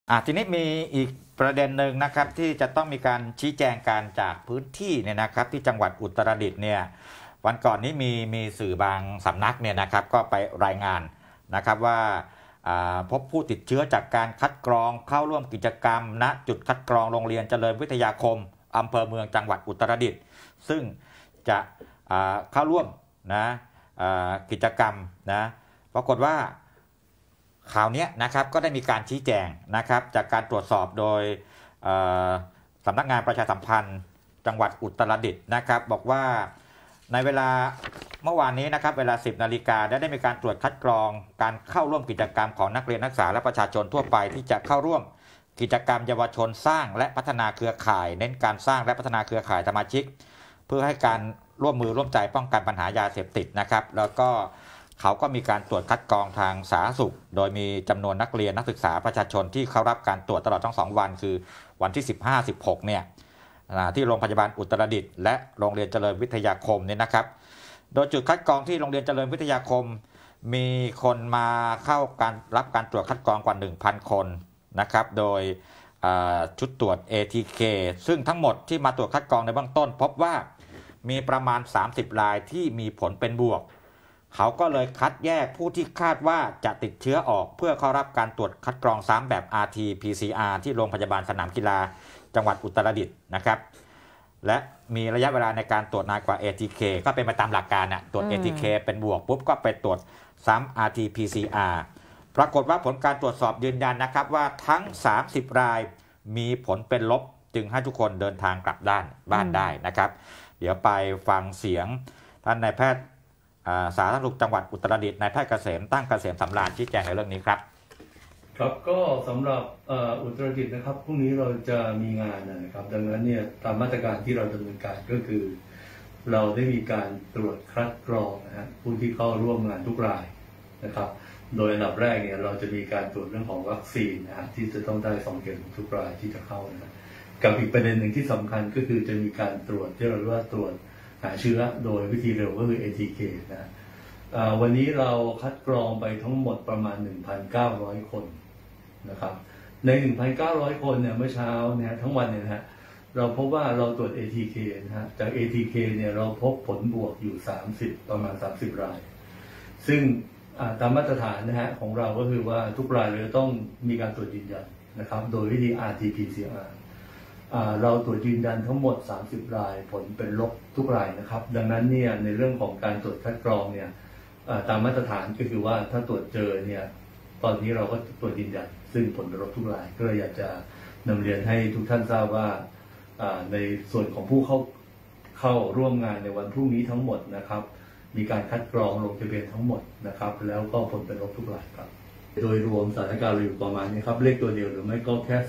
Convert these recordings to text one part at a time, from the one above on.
ทีนี้มีอีกประเด็นหนึ่งนะครับที่จะต้องมีการชี้แจงการจากพื้นที่เนี่ยนะครับที่จังหวัดอุตรดิตถ์เนี่ยวันก่อนนี้มีสื่อบางสำนักเนี่ยนะครับก็ไปรายงานนะครับว่าพบผู้ติดเชื้อจากการคัดกรองเข้าร่วมกิจกรรมณจุดคัดกรองโรงเรียนเจริญวิทยาคมอำเภอเมืองจังหวัดอุตรดิตถ์ซึ่งจะเข้าร่วมนะกิจกรรมนะปรากฏว่าข่าวนี้นะครับก็ได้มีการชี้แจงนะครับจากการตรวจสอบโดยสำนักงานประชาสัมพันธ์จังหวัดอุตรดิตถ์นะครับบอกว่าในเวลาเมื่อวานนี้นะครับเวลา 10 นาฬิกาได้มีการตรวจคัดกรองการเข้าร่วมกิจกรรมของนักเรียนนักศึกษาและประชาชนทั่วไปที่จะเข้าร่วมกิจกรรมเยาวชนสร้างและพัฒนาเครือข่ายเน้นการสร้างและพัฒนาเครือข่ายสมาชิกเพื่อให้การร่วมมือร่วมใจป้องกันปัญหายาเสพติดนะครับแล้วก็เขาก็มีการตรวจคัดกรองทางสาธารณสุขโดยมีจำนวนนักเรียนนักศึกษาประชาชนที่เข้ารับการตรวจตลอดทั้ง2 วันคือวันที่ 15-16 เนี่ยที่โรงพยาบาลอุตรดิตถ์และโรงเรียนเจริญวิทยาคมเนี่ยนะครับโดยจุดคัดกรองที่โรงเรียนเจริญวิทยาคมมีคนมาเข้าการรับการตรวจคัดกรองกว่า 1,000 คนนะครับโดยชุดตรวจ ATK ซึ่งทั้งหมดที่มาตรวจคัดกรองในเบื้องต้นพบว่ามีประมาณ30 รายที่มีผลเป็นบวกเขาก็เลยคัดแยกผู้ที่คาดว่าจะติดเชื้อออกเพื่อเข้ารับการตรวจคัดกรองซ้ำแบบ RT-PCR ที่โรงพยาบาลสนามกีฬาจังหวัดอุตรดิตถ์นะครับและมีระยะเวลาในการตรวจนานกว่า ATK ก็เป็นไปตามหลักการตรวจ ATK เป็นบวกปุ๊บก็ไปตรวจซ้ำ RT-PCR ปรากฏว่าผลการตรวจสอบยืนยันนะครับว่าทั้ง30 รายมีผลเป็นลบจึงให้ทุกคนเดินทางกลับบ้านได้นะครับเดี๋ยวไปฟังเสียงท่านนายแพทย์สาธารณสุขจังหวัดอุตรดิตถ์นายแพทย์เกษมตั้งเกษมสำราญชี้แจงในเรื่องนี้ครับครับก็สำหรับอุตรดิตถ์นะครับพรุ่งนี้เราจะมีงานนะครับดังนั้นเนี่ยตามมาตรการที่เราดำเนินการก็คือเราได้มีการตรวจคัดกรองนะฮะผู้ที่เข้าร่วมงานทุกรายนะครับโดยอันดับแรกเนี่ยเราจะมีการตรวจเรื่องของวัคซีนนะฮะที่จะต้องได้2 เข็มทุกรายที่จะเข้านะกับอีกประเด็นหนึ่งที่สำคัญก็คือจะมีการตรวจที่เราเรียกว่าตรวจหาเชื้อโดยวิธีเร็วก็คือ ATK นะวันนี้เราคัดกรองไปทั้งหมดประมาณ 1,900 คนนะครับใน 1,900 คนเนี่ยเมื่อเช้าเนี่ยทั้งวันเนี่ยนะฮะเราพบว่าเราตรวจ ATK นะฮะจาก ATK เนี่ยเราพบผลบวกอยู่ประมาณ 30 รายซึ่งตามมาตรฐานนะฮะของเราก็คือว่าทุกรายเลยต้องมีการตรวจยืนยันนะครับโดยวิธี RT-PCR เราตรวจยืนยันทั้งหมด30 รายผลเป็นลบทุกรายนะครับดังนั้นเนี่ยในเรื่องของการตรวจคัดกรองเนี่ยตามมาตรฐานก็คือว่าถ้าตรวจเจอเนี่ยตอนนี้เราก็ตรวจยืนยันซึ่งผลเป็นลบทุกรายก็เลยอยากจะนำเรียนให้ทุกท่านทราบว่าในส่วนของผู้เข้าร่วมงานในวันพรุ่งนี้ทั้งหมดนะครับมีการคัดกรองลงทะเบียนทั้งหมดนะครับแล้วก็ผลเป็นลบทุกรายครับโดยรวมสถานการณ์อยู่ประมาณนี้ครับเลขตัวเดียวหรือไม่ก็แค่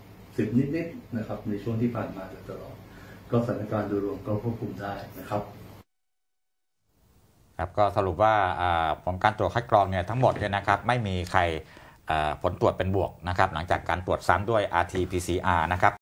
10นิดๆนะครับในช่วงที่ผ่านมาโดยตลอดก็สถานการณ์โดยรวมก็ควบคุมได้นะครับครับก็สรุปว่าผลการตรวจคัดกรองเนี่ยทั้งหมดเนี่ยนะครับไม่มีใครผลตรวจเป็นบวกนะครับหลังจากการตรวจซ้ำด้วย RT-PCR นะครับ